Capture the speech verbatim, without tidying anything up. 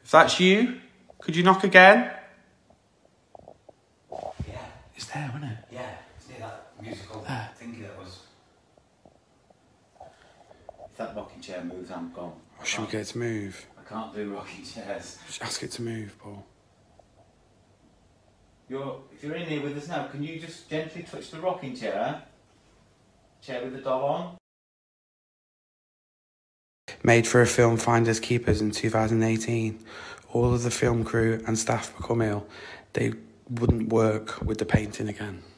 If that's you, could you knock again? Yeah. It's there, isn't it? Yeah, it's near that musical There. thingy that was. If that rocking chair moves, I'm gone. Or should we get it to move? I can't do rocking chairs. Just ask it to move, Paul. You're, if you're in here with us now, can you just gently touch the rocking chair? Chair with the doll on? Made for a film Finders Keepers in two thousand eighteen, all of the film crew and staff become ill. They wouldn't work with the painting again.